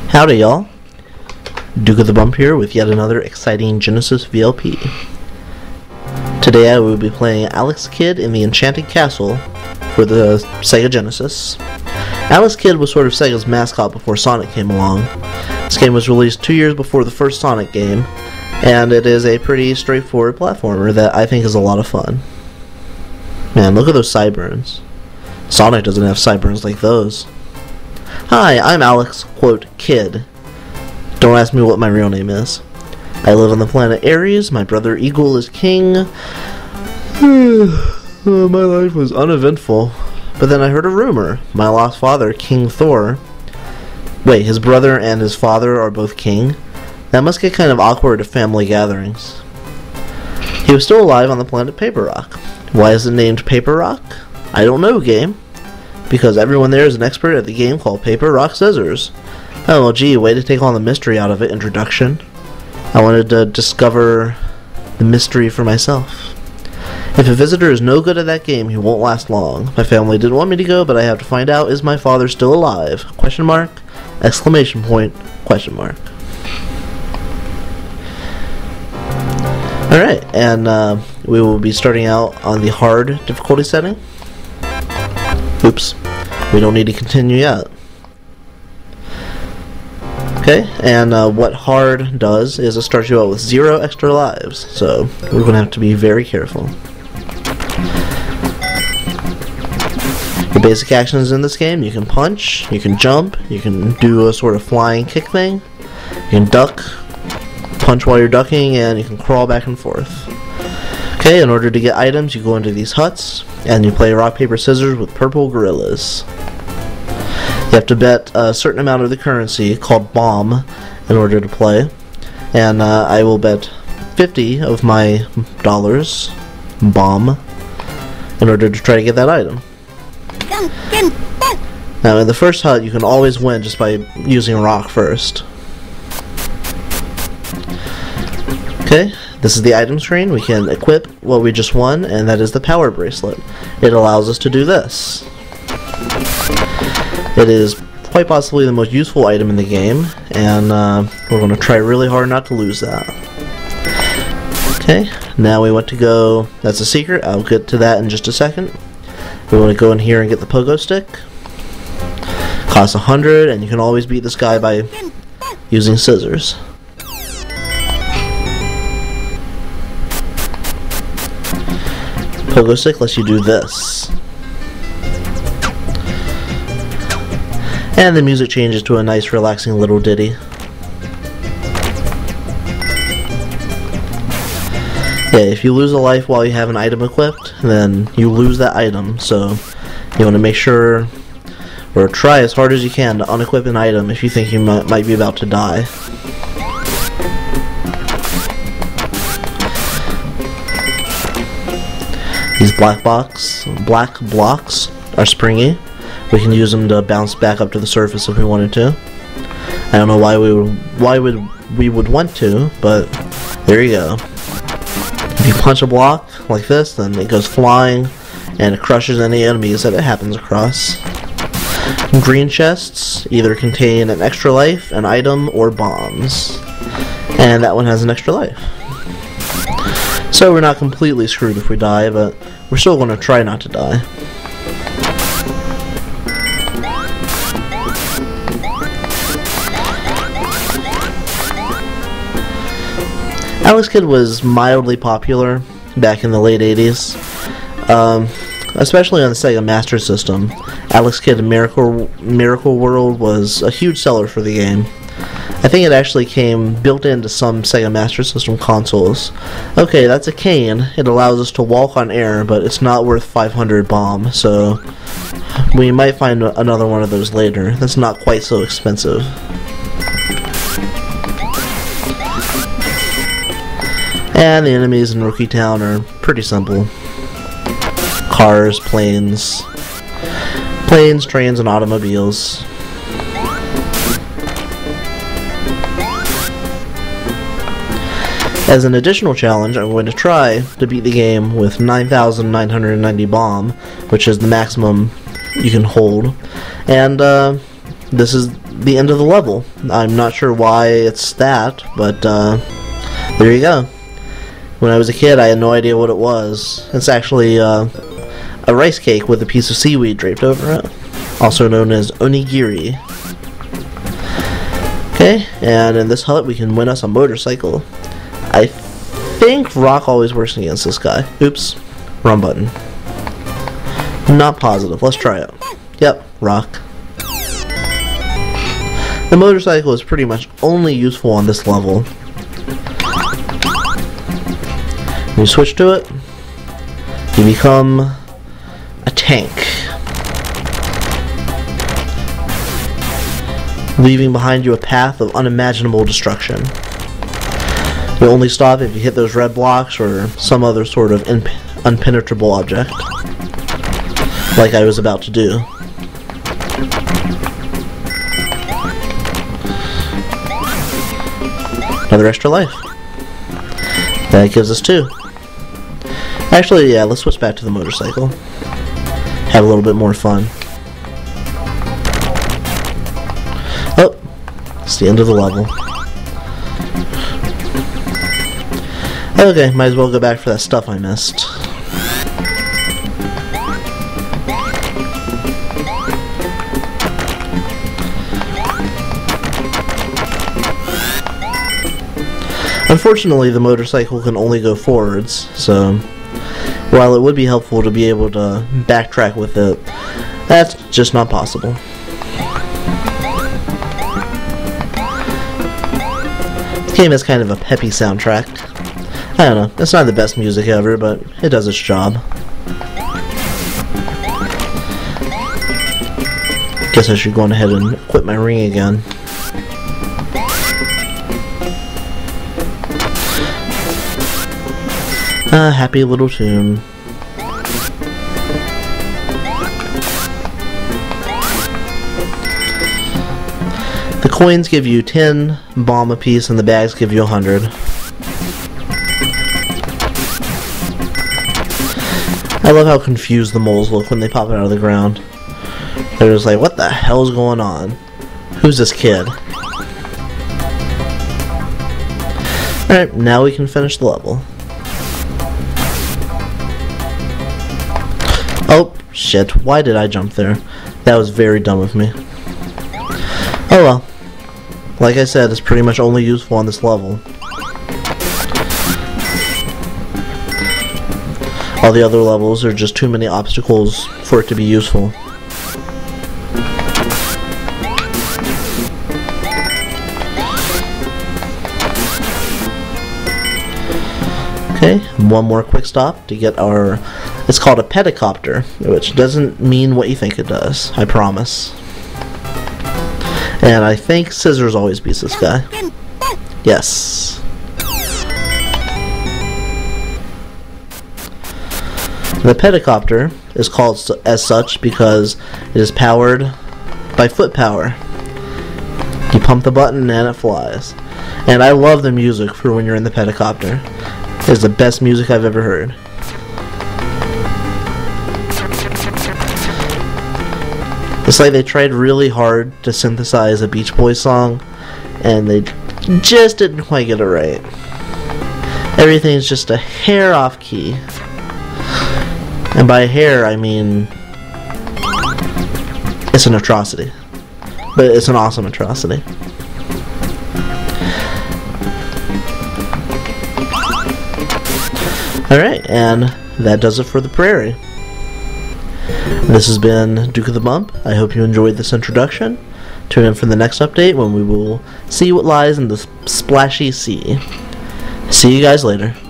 Howdy y'all, Duke of the Bump here with yet another exciting Genesis VLP. Today I will be playing Alex Kidd in the Enchanted Castle for the Sega Genesis. Alex Kidd was sort of Sega's mascot before Sonic came along. This game was released 2 years before the first Sonic game, and it is a pretty straightforward platformer that I think is a lot of fun. Man, look at those sideburns. Sonic doesn't have sideburns like those. Hi, I'm Alex, quote, Kidd. Don't ask me what my real name is. I live on the planet Ares, my brother Eagle is king. My life was uneventful. But then I heard a rumor. My lost father, King Thor. Wait, his brother and his father are both king? That must get kind of awkward at family gatherings. He was still alive on the planet Paper Rock. Why is it named Paper Rock? I don't know, game. Because everyone there is an expert at the game called Paper, Rock, Scissors. Oh, well, gee, way to take all the mystery out of it, introduction. I wanted to discover the mystery for myself. If a visitor is no good at that game, he won't last long. My family didn't want me to go, but I have to find out, is my father still alive? Question mark, exclamation point, question mark. Alright, and we will be starting out on the hard difficulty setting. Oops, we don't need to continue yet. Okay, and what hard does is it starts you out with 0 extra lives, so we're going to have to be very careful. The basic actions in this game: you can punch, you can jump, you can do a sort of flying kick thing, you can duck, punch while you're ducking, and you can crawl back and forth. Okay, in order to get items, you go into these huts, and you play rock, paper, scissors with purple gorillas. You have to bet a certain amount of the currency, called bomb, in order to play. And I will bet 50 of my dollars, bomb, in order to try to get that item. Now, in the first hut, you can always win just by using rock first. Okay. This is the item screen. We can equip what we just won, and that is the power bracelet. It allows us to do this. It is quite possibly the most useful item in the game, and we're going to try really hard not to lose that. Okay, now we want to go, that's a secret, I'll get to that in just a second. We want to go in here and get the pogo stick. Costs 100, and you can always beat this guy by using scissors. Pogo stick lets you do this. And the music changes to a nice relaxing little ditty. Yeah, if you lose a life while you have an item equipped, then you lose that item, so you want to make sure, or try as hard as you can to unequip an item if you think you might be about to die. These black blocks are springy. We can use them to bounce back up to the surface if we wanted to. I don't know why we would want to, but there you go. If you punch a block like this, then it goes flying and it crushes any enemies that it happens across. Green chests either contain an extra life, an item, or bombs. And that one has an extra life. So we're not completely screwed if we die, but we're still going to try not to die. Alex Kidd was mildly popular back in the late 80s, especially on the Sega Master System. Alex Kidd Miracle World was a huge seller for the game. I think it actually came built into some Sega Master System consoles. Okay, that's a cane. It allows us to walk on air, but it's not worth 500 bomb, so we might find another one of those later. That's not quite so expensive. And the enemies in Rookie Town are pretty simple. Cars, planes, trains, and automobiles. As an additional challenge, I'm going to try to beat the game with 9,990 bomb, which is the maximum you can hold. And this is the end of the level. I'm not sure why it's that, but there you go. When I was a kid, I had no idea what it was. It's actually a rice cake with a piece of seaweed draped over it, also known as onigiri. Okay, and in this hut we can win us a motorcycle. I think rock always works against this guy. Oops, wrong button. Not positive. Let's try it. Yep, rock. The motorcycle is pretty much only useful on this level. When you switch to it, you become a tank, leaving behind you a path of unimaginable destruction. You'll only stop if you hit those red blocks or some other sort of unpenetrable object, like I was about to do. Another extra life. That gives us 2. Actually, yeah, let's switch back to the motorcycle. Have a little bit more fun. Oh, it's the end of the level. Okay, might as well go back for that stuff I missed. Unfortunately, the motorcycle can only go forwards, so while it would be helpful to be able to backtrack with it, that's just not possible. The game has kind of a peppy soundtrack. I don't know, it's not the best music ever, but it does its job. Guess I should go on ahead and equip my ring again. Happy little tune. The coins give you 10 bomb apiece and the bags give you 100. I love how confused the moles look when they pop out of the ground. They're just like, what the hell's going on? Who's this kid? Alright, now we can finish the level. Oh, shit. Why did I jump there? That was very dumb of me. Oh well. Like I said, it's pretty much only useful on this level. All the other levels are just too many obstacles for it to be useful. Okay, one more quick stop to get our... It's called a pedicopter, which doesn't mean what you think it does, I promise. And I think Scissors always beats this guy. Yes. The pedicopter is called as such because it is powered by foot power. You pump the button and it flies. And I love the music for when you're in the pedicopter. It's the best music I've ever heard. It's like they tried really hard to synthesize a Beach Boys song, and they just didn't quite get it right. Everything's just a hair off key. And by hair, I mean... it's an atrocity. But it's an awesome atrocity. Alright, and that does it for the prairie. This has been Duke of the Bump. I hope you enjoyed this introduction. Tune in for the next update when we will see what lies in the splashy sea. See you guys later.